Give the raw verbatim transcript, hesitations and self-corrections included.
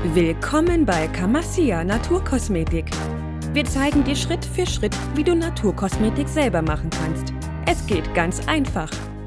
Willkommen bei Camassia Naturkosmetik. Wir zeigen dir Schritt für Schritt, wie du Naturkosmetik selber machen kannst. Es geht ganz einfach.